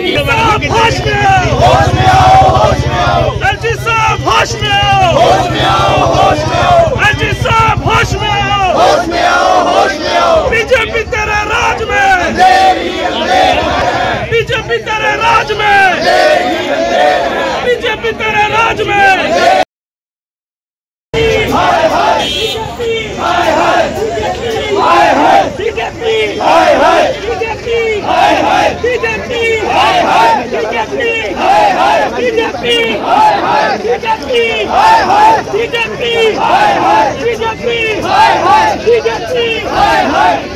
होश में आओ, होश में आओ, होश में आओ। एलजी साहब होश में आओ, होश में आओ, होश में आओ। एलजी साहब होश में आओ, होश में आओ, होश में आओ। बीजेपी तेरे राज में, बीजेपी तेरे राज में, बीजेपी तेरे राज में। हाय हाय हाय हाय हाय हाय बीजेपी, हाय हाय बीजेपी, हाय हाय बीजेपी, हाय हाय बीजेपी, हाय हाय बीजेपी, हाय हाय बीजेपी, हाय हाय बीजेपी, हाय हाय बीजेपी, हाय हाय बीजेपी, हाय हाय